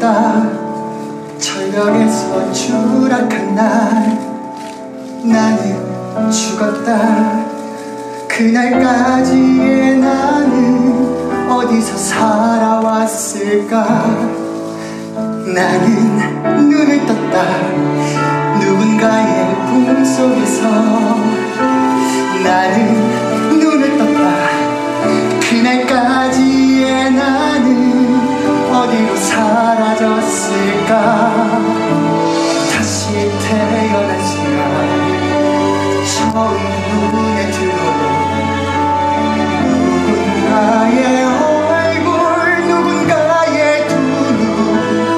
죽었다. 절벽에서 추락한 날 나는 죽었다. 그날까지의 나는 어디서 살아왔을까. 나는 눈을 떴다. 누군가의 꿈속에서 나는 눈을 떴다. 그날까지의 나는 어디로 사라졌을까. 다시 태어난 순간 처음 눈에 들어온 누군가의 얼굴, 누군가의 두 눈.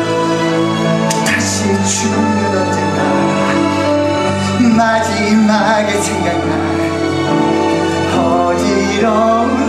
다시 죽는 언젠가 마지막에 생각날 어지러운